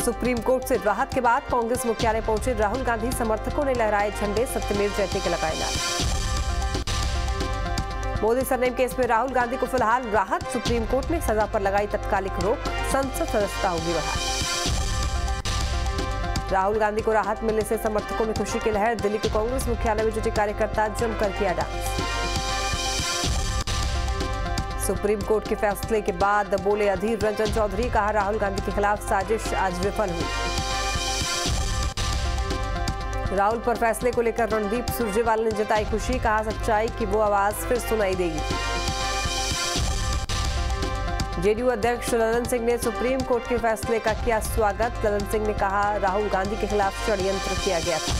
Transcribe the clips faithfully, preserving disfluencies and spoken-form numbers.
Supreme court से राहत के बाद कांग्रेस मुख्यालय पहुंचे राहुल गांधी। समर्थकों ने लहराए झंडे, सत्यमेव जयते के लगाए नारे। मोदी सरनेम केस में राहुल गांधी को फिलहाल राहत। सुप्रीम कोर्ट ने सजा पर लगाई तत्कालिक रोक। संसद सदस्यता होगी बहाल। राहुल गांधी को राहत मिलने से समर्थकों में खुशी की लहर। दिल्ली के कांग्रेस मुख्यालय में जुटे कार्यकर्ता जमकर किया डांस। सुप्रीम कोर्ट के फैसले के बाद बोले अधीर रंजन चौधरी। कहा राहुल गांधी के खिलाफ साजिश आज विफल हुई। राहुल पर फैसले को लेकर रणदीप सुरजेवाला ने जताई खुशी। कहा सच्चाई की वो आवाज फिर सुनाई देगी। जेडीयू अध्यक्ष ललन सिंह ने सुप्रीम कोर्ट के फैसले का किया स्वागत। ललन सिंह ने कहा राहुल गांधी के खिलाफ षड्यंत्र किया गया था।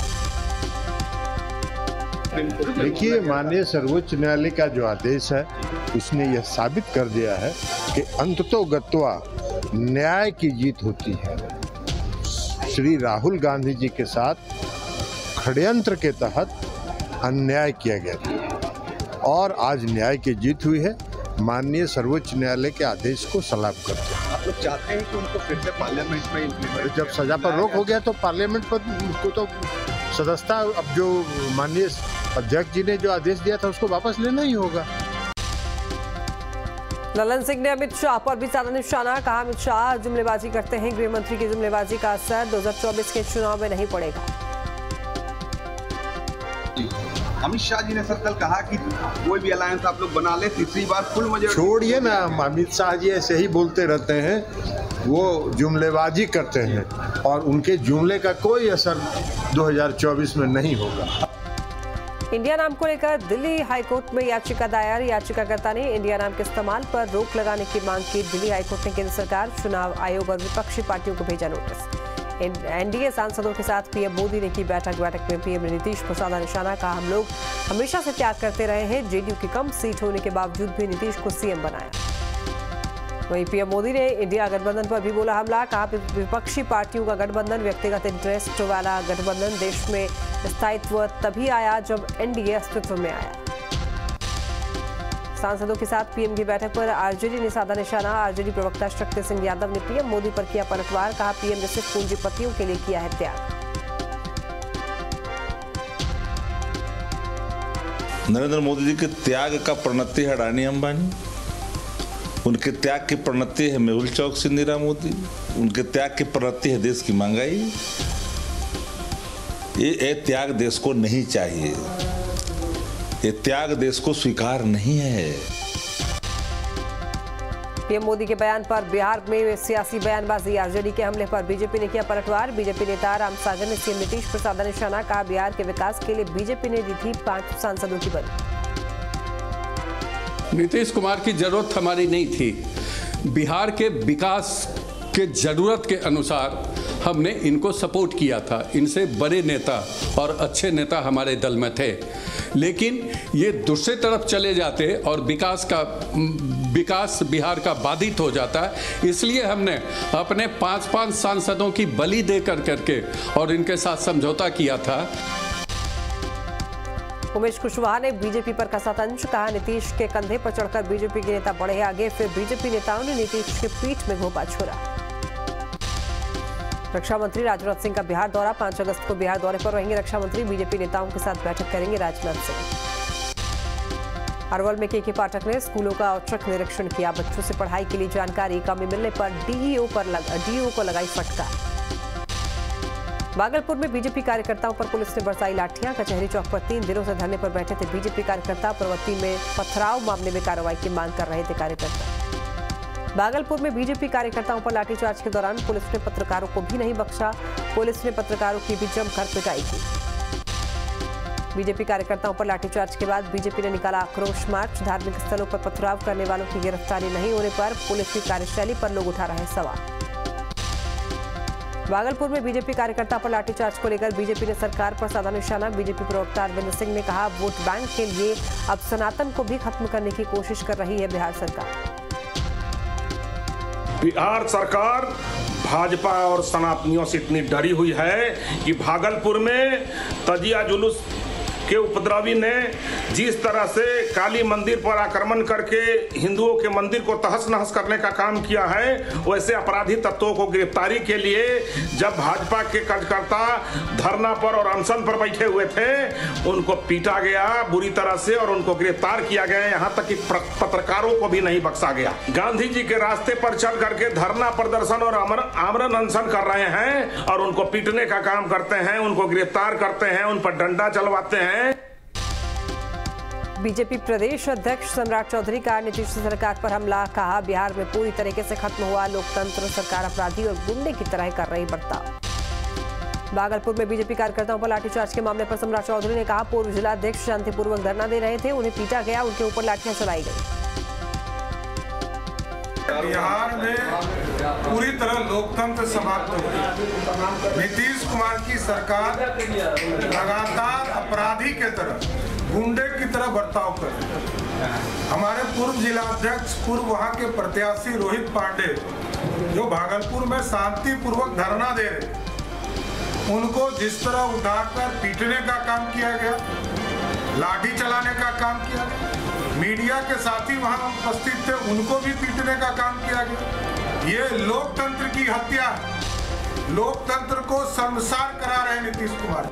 देखिए, माननीय सर्वोच्च न्यायालय का जो आदेश है उसने यह साबित कर दिया है कि अंततोगत्वा न्याय की जीत होती है। श्री राहुल गांधी जी के साथ षड्यंत्र के तहत अन्याय किया गया था और आज न्याय की जीत हुई है। माननीय सर्वोच्च न्यायालय के आदेश को सलाम करते हैं। आप लोग चाहते हैं कि उनको फिर से पार्लियामेंट में इम्प्लीमेंट, जब सजा पर रोक हो गया तो पार्लियामेंट पर को तो सदस्यता, अब जो माननीय अध्यक्ष जी ने जो आदेश दिया था उसको वापस लेना ही होगा। ललन सिंह ने अमित शाह पर भी साधा निशाना। कहा अमित शाह जुमलेबाजी करते हैं। गृह मंत्री की जुमलेबाजी का असर दो हजार चौबीस के चुनाव में नहीं पड़ेगा। अमित शाह जी ने सर कल कहा कि कोई भी अलायंस आप लोग बना ले, तीसरी बार फुल मेजॉरिटी। छोड़िए ना, अमित शाह जी ऐसे ही बोलते रहते हैं, वो जुमलेबाजी करते हैं और उनके जुमले का कोई असर दो हजार चौबीस में नहीं होगा। इंडिया नाम को लेकर दिल्ली हाईकोर्ट में याचिका दायर। याचिकाकर्ता ने इंडिया नाम के इस्तेमाल पर रोक लगाने की मांग की। दिल्ली हाईकोर्ट ने केंद्र सरकार, चुनाव आयोग और विपक्षी पार्टियों को भेजा नोटिस। एनडीए सांसदों के साथ पीएम मोदी ने की बैठक। बैठक में पीएम ने नीतीश पर साधा निशाना। कहा हम लोग हमेशा से त्याग करते रहे हैं। जेडीयू की कम सीट होने के बावजूद भी नीतीश को सीएम बनाया। वहीं पीएम मोदी ने इंडिया गठबंधन पर भी बोला हमला। कहा विपक्षी पार्टियों का गठबंधन व्यक्तिगत इंटरेस्ट वाला गठबंधन। देश में स्थायित्व तभी आया जब एनडीए अस्तित्व में आया। सांसदों के साथ पीएम की बैठक पर आरजेडी ने साधा निशाना। आरजेडी प्रवक्ता शक्ति सिंह यादव ने पीएम मोदी पर किया पलटवार। कहा पीएम ने सिर्फ पूंजीपतियों के लिए किया है त्याग। नरेंद्र मोदी जी के त्याग का प्रणति है अडानी अंबानी। उनके त्याग की प्रणति है मेहुल चौकसी इंदिरा मोदी। उनके त्याग की प्रणति है देश की महंगाई। ये, ये त्याग देश को नहीं चाहिए। ये त्याग देश को स्वीकार नहीं है। पीएम मोदी के बयान पर बिहार में सियासी बयानबाजी। आरजेडी के हमले पर बीजेपी ने किया पलटवार। बीजेपी नेता राम सागर ने सीएम नीतीश पर साधा निशाना। कहा बिहार के विकास के लिए बीजेपी ने दी थी पांच सांसदों की बलि। नीतीश कुमार की जरूरत हमारी नहीं थी। बिहार के विकास के जरूरत के अनुसार हमने इनको सपोर्ट किया था। इनसे बड़े नेता और अच्छे नेता हमारे दल में थे, लेकिन ये दूसरे तरफ चले जाते और विकास का विकास बिहार का बाधित हो जाता है। इसलिए हमने अपने पांच पांच सांसदों की बलि दे कर करके और इनके साथ समझौता किया था। उमेश कुशवाहा ने बीजेपी पर कसा तंज। कहा नीतीश के कंधे पर चढ़कर बीजेपी के नेता बढ़े आगे, फिर बीजेपी नेताओं ने नीतीश के पीठ में घोंपा छोड़ा। रक्षा मंत्री राजनाथ सिंह का बिहार दौरा। पांच अगस्त को बिहार दौरे पर रहेंगे रक्षा मंत्री। बीजेपी नेताओं के साथ बैठक करेंगे राजनाथ सिंह। अरवल में के के पाठक ने स्कूलों का औचक निरीक्षण किया। बच्चों से पढ़ाई के लिए जानकारी कमी मिलने पर डीईओ पर लग, डीईओ को लगाई फटकार। भागलपुर में बीजेपी कार्यकर्ताओं पर पुलिस ने बरसाई लाठियां। कचहरी चौक पर तीन दिनों से धरने पर बैठे थे बीजेपी कार्यकर्ता। प्रवृत्ति में पथराव मामले में कार्रवाई की मांग कर रहे थे कार्यकर्ता। भागलपुर में बीजेपी कार्यकर्ताओं पर लाठीचार्ज के दौरान पुलिस ने पत्रकारों को भी नहीं बख्शा। पुलिस ने पत्रकारों की भी जमकर पिटाई की। बीजेपी कार्यकर्ताओं पर लाठीचार्ज के बाद बीजेपी ने निकाला आक्रोश मार्च। धार्मिक स्थलों पर पथराव करने वालों की गिरफ्तारी नहीं होने पर पुलिस की कार्यशैली पर लोग उठा रहे सवाल। भागलपुर में बीजेपी कार्यकर्ता पर लाठीचार्ज को लेकर बीजेपी ने सरकार पर साधा निशाना। बीजेपी प्रवक्ता अरविंद सिंह ने कहा वोट बैंक के लिए अब सनातन को भी खत्म करने की कोशिश कर रही है बिहार सरकार। बिहार सरकार भाजपा और सनातनियों से इतनी डरी हुई है कि भागलपुर में तजिया जुलूस के उपद्रवी ने जिस तरह से काली मंदिर पर आक्रमण करके हिंदुओं के मंदिर को तहस नहस करने का काम किया है, वैसे अपराधी तत्वों को गिरफ्तारी के लिए जब भाजपा के कार्यकर्ता धरना पर और अनशन पर बैठे हुए थे, उनको पीटा गया बुरी तरह से और उनको गिरफ्तार किया गया। यहाँ तक कि पत्रकारों को भी नहीं बख्शा गया। गांधी जी के रास्ते पर चल करके धरना प्रदर्शन और आमरण अनशन कर रहे हैं और उनको पीटने का काम करते हैं, उनको गिरफ्तार करते हैं, उन पर डंडा चलवाते हैं। बीजेपी प्रदेश अध्यक्ष सम्राट चौधरी का नीतीश सरकार पर हमला, कहा बिहार में पूरी तरीके से खत्म हुआ लोकतंत्र, सरकार अपराधी और गुंडे की तरह कर रही बर्ताव। भागलपुर में बीजेपी कार्यकर्ताओं पर लाठीचार्ज के मामले पर सम्राट चौधरी ने कहा पूर्व जिला अध्यक्ष शांतिपूर्वक धरना दे रहे थे, उन्हें पीटा गया, उनके ऊपर लाठियां चलाई गई। बिहार में पूरी तरह लोकतंत्र समाप्त हो गई। नीतीश कुमार की सरकार लगातार अपराधी के तरह, गुंडे की तरह बर्ताव कर रही है। हमारे पूर्व जिला अध्यक्ष, पूर्व वहां के प्रत्याशी रोहित पांडे, जो भागलपुर में शांतिपूर्वक धरना दे रहे, उनको जिस तरह उठाकर पीटने का काम किया गया, लाठी चलाने का काम किया गया, मीडिया के साथी वहां उपस्थित थे, उनको भी पीटने का काम किया गया। ये लोकतंत्र की हत्या है। लोकतंत्र को शर्मसार करा रहे नीतीश कुमार।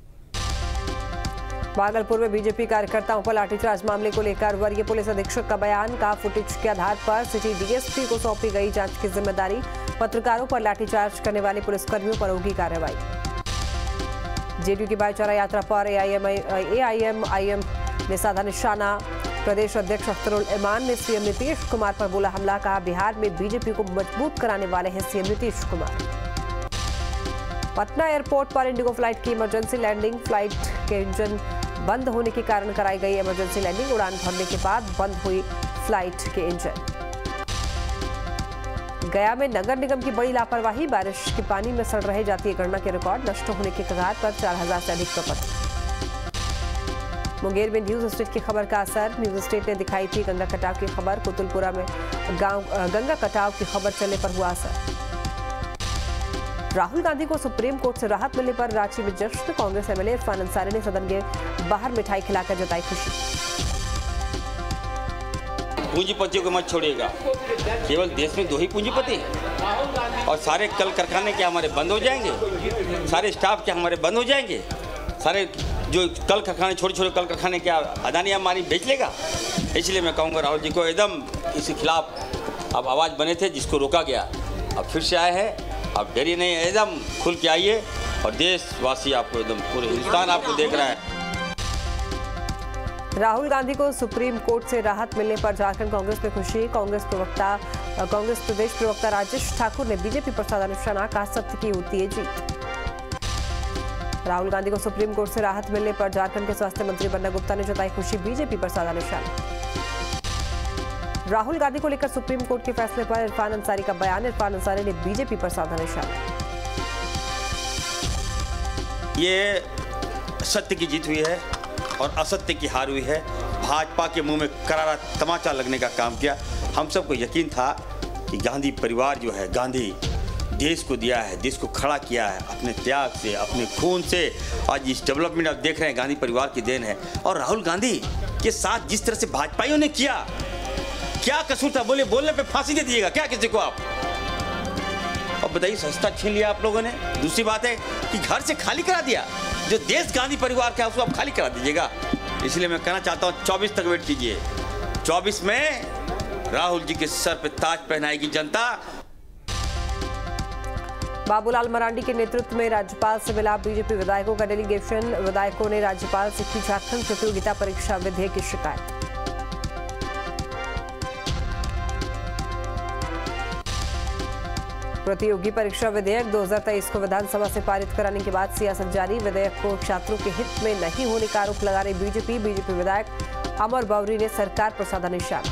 भागलपुर में बीजेपी कार्यकर्ताओं पर लाठीचार्ज मामले को लेकर वरीय पुलिस अधीक्षक का बयान, का फुटेज के आधार पर सिटी डीएसपी को सौंपी गई जांच की जिम्मेदारी, पत्रकारों पर लाठीचार्ज करने वाले पुलिसकर्मियों पर होगी कार्रवाई। जेडीयू की भाईचारा यात्रा पर एआईएमआईएम ने साधा निशाना, प्रदेश अध्यक्ष अख्तरुल इमान ने सीएम नीतीश कुमार पर बोला हमला, कहा बिहार में बीजेपी को मजबूत कराने वाले हैं सीएम नीतीश कुमार। पटना एयरपोर्ट पर इंडिगो फ्लाइट की इमरजेंसी लैंडिंग, फ्लाइट के इंजन बंद होने के कारण कराई गई इमरजेंसी लैंडिंग, उड़ान भरने के बाद बंद हुई फ्लाइट के इंजन। गया में नगर निगम की बड़ी लापरवाही, बारिश के पानी में सड़ रहे जातीय गणना के रिकॉर्ड, नष्ट होने के कगार पर चार हजार से अधिक प्रपत्र। मुंगेर में न्यूज स्टेट की खबर का असर, न्यूज स्टेट ने दिखाई थी गंगा कटाव की खबर, कुतुलपुरा में गांव गंगा कटाव की खबर चलने पर हुआ असर। राहुल गांधी को सुप्रीम कोर्ट से राहत मिलने पर रांची में जश्न, कांग्रेस एमएलए इरफान अंसारी ने सदन के बाहर मिठाई खिलाकर जताई खुशी। पूंजीपतियों को मत छोड़िएगा, केवल देश में दो ही पूंजीपति और सारे कल कारखाने क्या हमारे बंद हो जाएंगे, सारे स्टाफ क्या हमारे बंद हो जाएंगे, सारे जो कल कारखाने छोटे छोटे कल कारखाने क्या अदानी अंबानी बेच लेगा। इसलिए मैं कहूँगा राहुल जी को एकदम इसके खिलाफ अब आवाज़ बने थे जिसको रोका गया, अब फिर से आए हैं, अब डरिए नहीं, एकदम खुल के आइए और देशवासी आपको एकदम पूरे हिंदुस्तान आपको देख रहा है। राहुल गांधी को सुप्रीम कोर्ट से राहत मिलने पर झारखंड कांग्रेस में खुशी, कांग्रेस प्रवक्ता कांग्रेस प्रदेश प्रवक्ता राजेश ठाकुर ने बीजेपी पर साधा निशाना, कहा सत्य की होती है जीत। राहुल गांधी को सुप्रीम कोर्ट से राहत मिलने पर झारखंड के स्वास्थ्य मंत्री बन्ना गुप्ता ने जताई खुशी, बीजेपी पर साधा निशाना। राहुल गांधी को लेकर सुप्रीम कोर्ट के फैसले पर इरफान अंसारी का बयान, इरफान अंसारी ने बीजेपी पर साधा निशाना। ये सत्य की जीत हुई है और असत्य की हार हुई है। भाजपा के मुंह में करारा तमाचा लगने का काम किया। हम सबको यकीन था कि गांधी परिवार जो है, गांधी देश को दिया है, देश को खड़ा किया है अपने त्याग से, अपने खून से। आज इस डेवलपमेंट आप देख रहे हैं गांधी परिवार की देन है। और राहुल गांधी के साथ जिस तरह से भाजपाइयों ने किया, क्या कसूर था? बोले बोलने पे फांसी दे दीजिएगा क्या किसी को आप? अब बताइए, सस्ता छीन लिया आप लोगों ने। दूसरी बात है कि घर से खाली करा दिया, जो देश गांधी परिवार का है उसको आप खाली करा दीजिएगा। इसलिए मैं कहना चाहता हूँ चौबीस तक वेट कीजिए, चौबीस में राहुल जी के सर पे ताज पहनाएगी जनता। बाबूलाल मरांडी के नेतृत्व में राज्यपाल से मिला बीजेपी विधायकों का डेलीगेशन, विधायकों ने राज्यपाल से की झारखंड प्रतियोगिता परीक्षा विधेयक की शिकायत। प्रतियोगी परीक्षा विधेयक दो हज़ार तेईस को विधानसभा से पारित कराने के बाद सियासत जारी, विधेयक को छात्रों के हित में नहीं होने का आरोप लगा रही बीजेपी बीजेपी विधायक अमर बावरी ने सरकार पर साधा निशाना।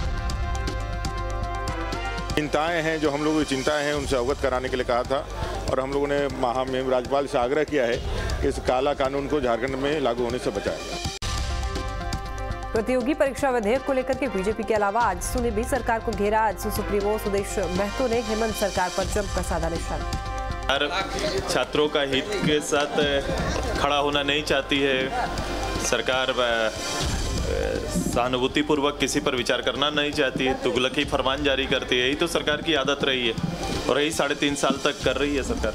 चिंताएं हैं, जो हम लोगों की चिंताएं हैं उनसे अवगत कराने के लिए कहा था और हम लोगों ने महामहिम राज्यपाल से आग्रह किया है कि इस काला कानून को झारखंड में लागू होने से बचाएं। प्रतियोगी परीक्षा विधेयक को लेकर के बीजेपी के अलावा आजसू ने भी सरकार को घेरा। आजसू सुप्रीमो सुदेश महतो ने हेमंत सरकार पर जमकर साधा निशाना। छात्रों का हित के साथ खड़ा होना नहीं चाहती है सरकार सहानुभूतिपूर्वक किसी पर विचार करना नहीं चाहती है, तुगलकी फरमान जारी करती है। यही तो सरकार की आदत रही है और यही साढ़े तीन साल तक कर रही है सरकार।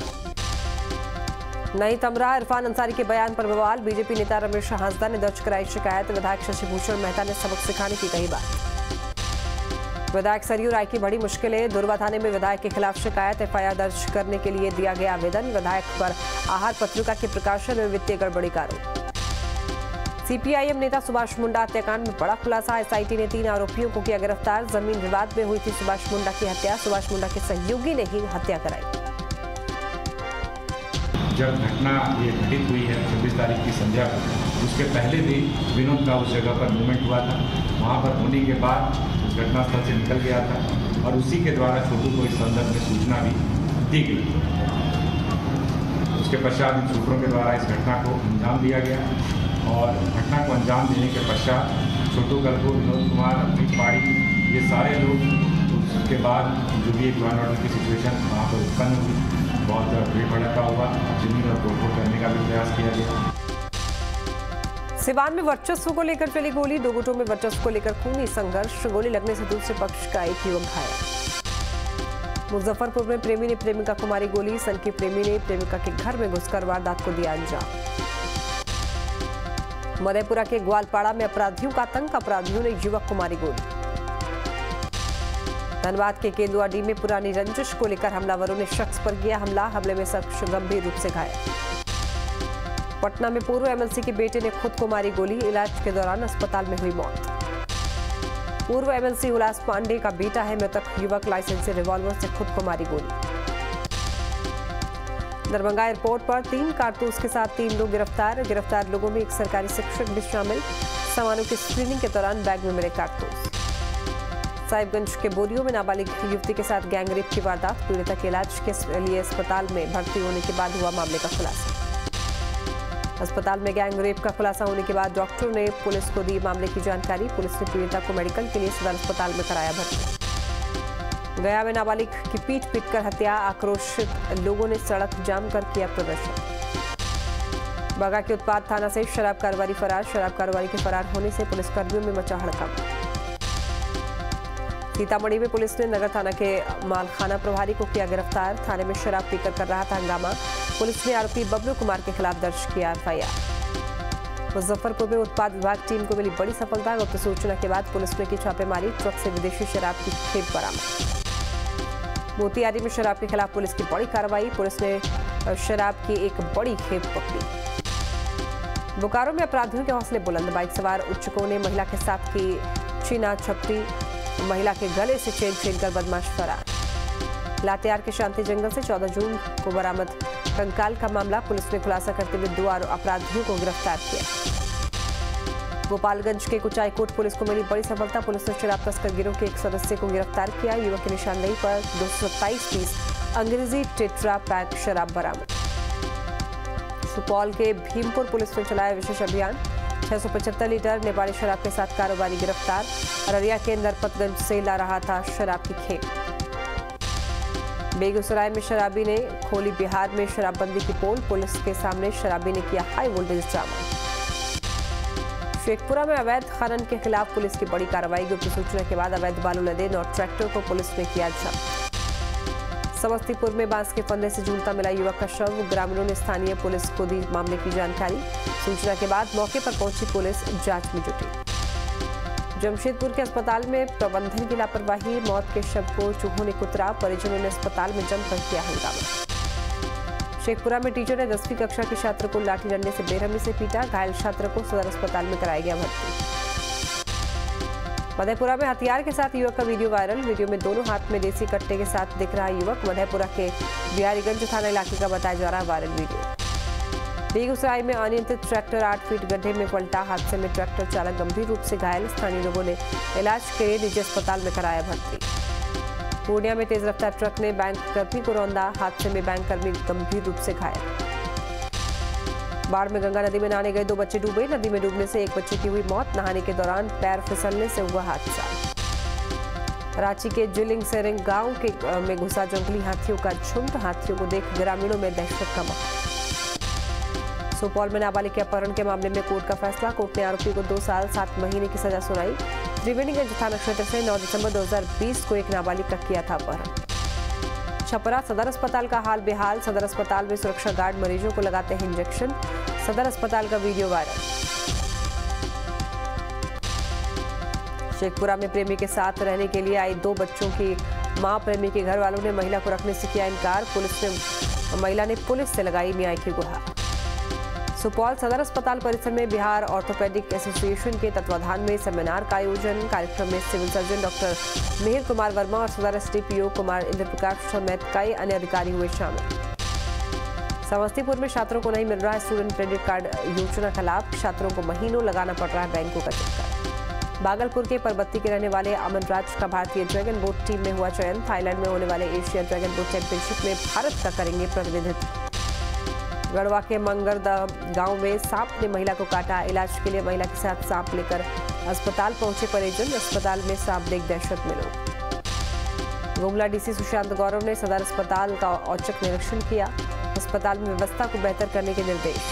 नई तमरा इरफान अंसारी के बयान पर बवाल। बीजेपी नेता रमेश हांसदा ने दर्ज कराई शिकायत। विधायक शशि भूषण मेहता ने सबक सिखाने की कही बात। विधायक सरयू राय की बड़ी मुश्किलें। दुर्वा थाने में विधायक के खिलाफ शिकायत। एफआईआर दर्ज करने के लिए दिया गया आवेदन। विधायक पर आहार पत्रिका के प्रकाशन में वित्तीय गड़बड़ी का आरोप। सीपीआईएम नेता सुभाष मुंडा हत्याकांड में बड़ा खुलासा। एसआईटी ने तीन आरोपियों को किया गिरफ्तार। जमीन विवाद में हुई थी सुभाष मुंडा की हत्या। सुभाष मुंडा के सहयोगी ने ही हत्या कराई। जब घटना ये घटित हुई है छब्बीस तारीख की संध्या को, उसके पहले भी विनोद का उस जगह पर मूवमेंट हुआ था। वहाँ पर होने के बाद उस घटनास्थल से निकल गया था और उसी के द्वारा छोटू को इस संदर्भ में सूचना भी दी गई। उसके पश्चात इन सूत्रों के द्वारा इस घटना को अंजाम दिया गया और घटना को अंजाम देने के पश्चात छोटू गलगो, विनोद कुमार, अपनी पाड़ी, ये सारे लोग उसके बाद जो भी एक लॉ एंड ऑर्डर की सिचुएशन वहाँ पर उत्पन्न हुई, बहुत भीड़ भड़का हुआ, जमीन और तोड़फोड़ करने का भी प्रयास किया गया। सिवान में वर्चस्व को लेकर चली गोली। दो गुटों में वर्चस्व को लेकर खूनी संघर्ष। गोली लगने से दूसरे पक्ष का एक युवक घायल। मुजफ्फरपुर में प्रेमी ने प्रेमिका को मारी गोली। सनकी प्रेमी ने प्रेमिका के घर में घुसकर वारदात को दिया अंजाम। मधेपुरा के ग्वालपाड़ा में अपराधियों का आतंक। अपराधियों ने युवक को मारी गोली। धनबाद के केंदुआडी में पुरानी रंजिश को लेकर हमलावरों ने शख्स पर किया हमला। हमले में शख्स गंभीर रूप से घायल। पटना में पूर्व एमएलसी के बेटे ने खुद को मारी गोली। इलाज के दौरान अस्पताल में हुई मौत। पूर्व एमएलसी हुलास पांडे का बेटा है मृतक युवक। लाइसेंसी रिवॉल्वर से खुद को मारी गोली। दरभंगा एयरपोर्ट पर तीन कारतूस के साथ तीन लोग गिरफ्तार। गिरफ्तार लोगों में एक सरकारी शिक्षक भी शामिल। सामानों की स्क्रीनिंग के दौरान बैग में मिले कारतूस। साहिबगंज के बोरियो में नाबालिग युवती के साथ गैंगरेप की वारदात। पीड़िता के इलाज के लिए अस्पताल में भर्ती होने के बाद हुआ मामले का खुलासा। अस्पताल में गैंगरेप का खुलासा होने के बाद डॉक्टर ने पुलिस को दी मामले की जानकारी। पुलिस ने पीड़िता को मेडिकल के लिए सदर अस्पताल में कराया भर्ती। गया में नाबालिग की पीट पीटकर हत्या। आक्रोशित लोगों ने सड़क जाम कर किया प्रदर्शन। बागा के उत्पाद थाना से शराब कारोबारी फरार। शराब कारोबारी के फरार होने से पुलिसकर्मियों में मचा हड़कंप। सीतामढ़ी में पुलिस ने नगर थाना के मालखाना प्रभारी को किया गिरफ्तार। थाने में शराब पीकर कर रहा था हंगामा। पुलिस ने आरोपी बबलू कुमार के खिलाफ दर्ज किया एफआईआर। मुजफ्फरपुर में उत्पाद विभाग टीम को मिली बड़ी सफलता। गुप्त सूचना के बाद पुलिस ने की छापेमारी। ट्रक से विदेशी शराब की खेप बरामद। मोतिहारी में शराब के खिलाफ पुलिस की बड़ी कार्रवाई। पुलिस ने शराब की एक बड़ी खेप पकड़ी। बोकारो में अपराधियों के हौसले बुलंद। बाइक सवार उच्चकों ने महिला के साथ की छीना झपटी। महिला के गले से चेन छीनकर बदमाश फरार। लातेहार के शांति जंगल से चौदह जून को बरामद कंकाल का मामला। पुलिस ने खुलासा करते हुए दो अपराधियों को गिरफ्तार किया। गोपालगंज के कुचाईकोट पुलिस को मिली बड़ी सफलता। पुलिस ने शराब तस्कर गिरोह के एक सदस्य को गिरफ्तार किया। युवक की निशानदेही पर दो सौ सत्ताईस पीस अंग्रेजी टेट्रा पैक शराब बरामद। सुपौल के भीमपुर पुलिस ने चलाया विशेष अभियान। छह सौ पचहत्तर लीटर नेपाली शराब के साथ कारोबारी गिरफ्तार। अररिया के नरपतगंज से ला रहा था शराब की खेप। बेगूसराय में शराबी ने खोली बिहार में शराबबंदी की पोल। पुलिस के सामने शराबी ने किया हाई वोल्टेज ड्रामा। शेखपुरा में अवैध खनन के खिलाफ पुलिस की बड़ी कार्रवाई। गुप्त सूचना के बाद अवैध बालू लदे नौ ट्रैक्टर को पुलिस ने किया जब्त। समस्तीपुर में बांस के फंदे से झूलता मिला युवक का शव। ग्रामीणों ने स्थानीय पुलिस को दी मामले की जानकारी। सूचना के बाद मौके पर पहुंची पुलिस जांच में जुटी। जमशेदपुर के अस्पताल में प्रबंधन की लापरवाही। मौत के शव को चूहों ने कुतरा। परिजनों ने अस्पताल में जमकर किया हंगामा। शेखपुरा में टीचर ने दसवीं कक्षा के छात्र को लाठी डंडे से बेरहमी से पीटा। घायल छात्र को सदर अस्पताल में कराया गया भर्ती। मधेपुरा में हथियार के साथ युवक का वीडियो वायरल। वीडियो में दोनों हाथ में देसी कट्टे के साथ दिख रहा युवक। मधेपुरा के बिहारीगंज थाना इलाके का बताया जा रहा वायरल वीडियो। बेगूसराय में अनियंत्रित ट्रैक्टर आठ फीट गड्ढे में पलटा। हादसे में ट्रैक्टर चालक गंभीर रूप से घायल। स्थानीय लोगों ने इलाज के लिए निजी अस्पताल में कराया भर्ती। पूर्णिया में तेज रफ्तार ट्रक ने बैंक कर्मी को रौंदा। हादसे में बैंक कर्मी गंभीर रूप से घायल। बाढ़ में गंगा नदी में नहाने गए दो बच्चे डूबे। नदी में डूबने से एक बच्चे की हुई मौत। नहाने के दौरान पैर फिसलने से हुआ हादसा। रांची के जिलिंग सेरिंग गांव के में घुसा जंगली हाथियों का झुंड। हाथियों को देख ग्रामीणों में दहशत का माहौल। सुपौल में नाबालिग के अपहरण के मामले में कोर्ट का फैसला। कोर्ट ने आरोपी को दो साल सात महीने की सजा सुनाई। त्रिवेणीगंज थाना क्षेत्र से नौ दिसंबर दो हज़ार बीस को एक नाबालिग का किया था अपहरण। छपरा सदर अस्पताल का हाल बेहाल। सदर अस्पताल में सुरक्षा गार्ड मरीजों को लगाते हैं इंजेक्शन। सदर अस्पताल का वीडियो वायरल। शेखपुरा में प्रेमी के साथ रहने के लिए आई दो बच्चों की मां प्रेमी के घर वालों ने महिला को रखने से किया इनकार। पुलिस ने महिला ने पुलिस से लगाई न्याय की गुहार। सुपौल सदर अस्पताल परिसर में बिहार ऑर्थोपेडिक एसोसिएशन के तत्वाधान में सेमिनार का आयोजन। कार्यक्रम में civil surgeon doctor Mihir Kumar Verma और सदर एसडीपीओ कुमार इंद्र प्रकाश समेत कई अन्य अधिकारी हुए शामिल। समस्तीपुर में छात्रों को नहीं मिल रहा है स्टूडेंट क्रेडिट कार्ड योजना का लाभ। छात्रों को महीनों लगाना पड़ रहा है बैंकों का चक्कर। भागलपुर के परबत्ती के रहने वाले अमन राज का भारतीय ड्रैगन बोट टीम में हुआ चयन। थाईलैंड में होने वाले एशिया ड्रैगन बोट चैंपियनशिप में भारत का करेंगे प्रतिनिधित्व। गढ़वा के मंगरदा गांव में सांप ने महिला को काटा। इलाज के लिए महिला के साथ सांप लेकर अस्पताल पहुंचे परिजन। अस्पताल में सांप देख दहशत में लोग। गुमला डीसी सुशांत गौरव ने सदर अस्पताल का औचक निरीक्षण किया। अस्पताल में व्यवस्था को बेहतर करने के निर्देश।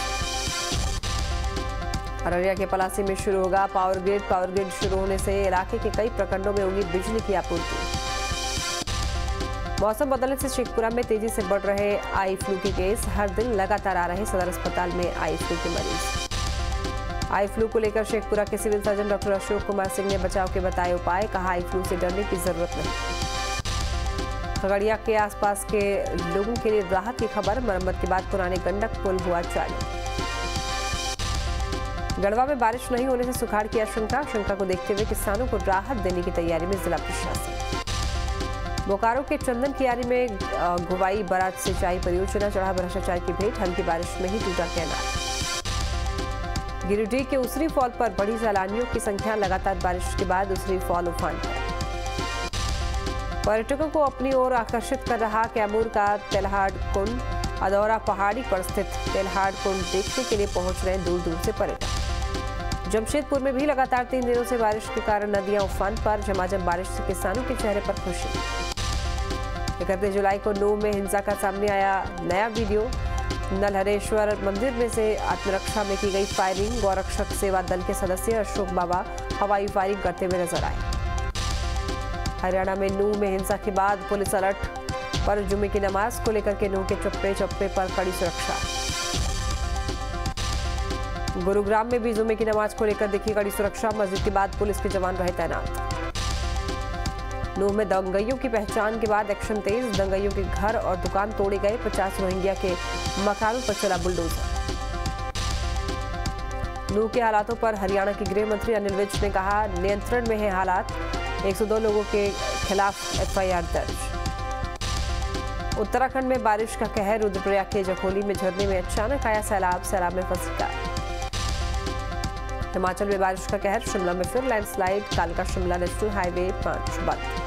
अररिया के पलासी में शुरू होगा पावर ग्रिड। पावर ग्रिड शुरू होने से इलाके के कई प्रखंडों में होगी बिजली की आपूर्ति। मौसम बदलने से शेखपुरा में तेजी से बढ़ रहे आई फ्लू के केस। हर दिन लगातार आ रहे सदर अस्पताल में आई फ्लू के मरीज। आई फ्लू को लेकर शेखपुरा के civil surgeon doctor Ashok Kumar Singh ने बचाव के बताए उपाय। कहा आई फ्लू से डरने की जरूरत नहीं। खगड़िया के आसपास के लोगों के लिए राहत की खबर। मरम्मत के बाद पुराने गंडक पुल हुआ चालू। गढ़वा में बारिश नहीं होने से सुखाड़ की आशंका। आशंका को देखते हुए किसानों को राहत देने की तैयारी में जिला प्रशासन। बोकारो के चंदन कियारी में गुवाई बराज सिंचाई परियोजना चढ़ा भ्रष्टाचार की भेंट। हल्की बारिश में ही टूटा कैनाल। गिरिडीह के उसरी फॉल पर बढ़ी सैलानियों की संख्या। लगातार बारिश के बाद उसरी फॉल उफान पर। पर्यटकों को अपनी ओर आकर्षित कर रहा कैमूर का तेल्हाड़ कुंड। अदौरा पहाड़ी पर स्थित तेल्हाड़ कुंड देखने के लिए पहुंच रहे दूर दूर से पर्यटक। जमशेदपुर में भी लगातार तीन दिनों से बारिश के कारण नदियां उफान पर। झमाझम बारिश से किसानों के चेहरे पर खुशी। इकतीस जुलाई को नूह में हिंसा का सामने आया नया वीडियो। नलहरेश्वर मंदिर में से आत्मरक्षा में की गई फायरिंग। गौरक्षक सेवा दल के सदस्य अशोक बाबा हवाई फायरिंग करते हुए नजर आए। हरियाणा में नूह में हिंसा के बाद पुलिस अलर्ट पर। जुमे की नमाज को लेकर के नूह के चप्पे चप्पे पर कड़ी सुरक्षा। गुरुग्राम में भी जुमे की नमाज को लेकर देखी कड़ी सुरक्षा। मस्जिद के बाद पुलिस के जवान रहे तैनात। नूह में दंगइयों की पहचान के बाद एक्शन तेज। दंगइयों के घर और दुकान तोड़े गए। पचास रोहिंग्या के मकानों पर चला बुलडोजर। नूह के हालातों पर हरियाणा के गृह मंत्री अनिल विज ने कहा नियंत्रण में है हालात। एक सौ दो लोगों के खिलाफ एफ आई आर दर्ज। उत्तराखंड में बारिश का कहर। रुद्रप्रयाग के जखोली में झरने में अचानक आया सैलाब। सैलाब में फंसी कार। हिमाचल में बारिश का कहर। शिमला में फिर लैंडस्लाइड। कालका शिमला नेशनल हाईवे पांच बंद।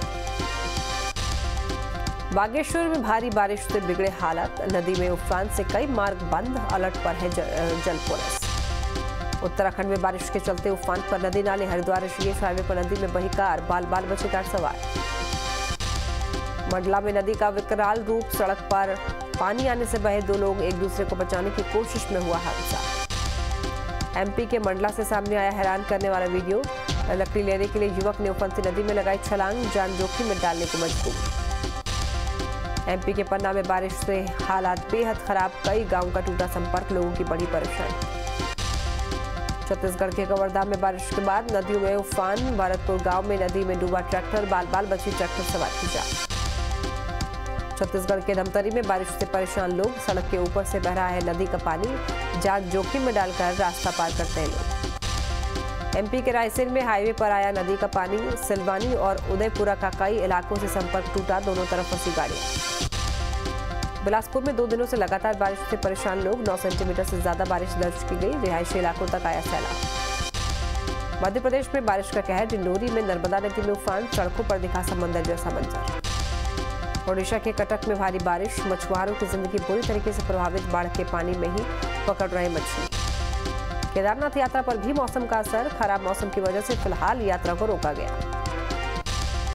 बागेश्वर में भारी बारिश से बिगड़े हालात। नदी में उफान से कई मार्ग बंद। अलर्ट पर है जल पुलिस। उत्तराखंड में बारिश के चलते उफान पर नदी नाले। हरिद्वार ऋषिकेश हाईवे पर नदी में बही कार। बाल बाल बचे कार सवार। मंडला में नदी का विकराल रूप। सड़क पर पानी आने से बहे दो लोग। एक दूसरे को बचाने की कोशिश में हुआ हादसा। एमपी के मंडला से सामने आया हैरान करने वाला वीडियो। लकड़ी लेने के लिए युवक ने उफनती नदी में लगाई छलांग। जान जोखिम में डालने को मजबूर। एमपी के पन्ना में बारिश से हालात बेहद खराब। कई गांव का टूटा संपर्क। लोगों की बड़ी परेशानी। छत्तीसगढ़ के कवर्धा में बारिश के बाद नदियों में उफान। भरतपुर गांव में नदी में डूबा ट्रैक्टर। बाल बाल बची ट्रैक्टर सवार की जान। छत्तीसगढ़ के धमतरी में बारिश से परेशान लोग। सड़क के ऊपर से बह रहा है नदी का पानी। जान जोखिम में डालकर रास्ता पार करते हैं लोग। एमपी के रायसेन में हाईवे पर आया नदी का पानी। सिलवानी और उदयपुरा का कई इलाकों से संपर्क टूटा। दोनों तरफ फंसी गाड़ियां। बिलासपुर में दो दिनों से लगातार बारिश से परेशान लोग। नौ सेंटीमीटर से ज्यादा बारिश दर्ज की गई। रिहायशी इलाकों तक आया सैलाब। मध्य प्रदेश में बारिश का कहर। डिंडोरी में नर्मदा नदी में उफान। सड़कों पर दिखा समंदर जैसा मंजर। ओडिशा के कटक में भारी बारिश। मछुआरों की जिंदगी बुरी तरीके से प्रभावित। बाढ़ के पानी में ही पकड़ रहे मछली। केदारनाथ यात्रा पर भी मौसम का असर। खराब मौसम की वजह से फिलहाल यात्रा को रोका गया।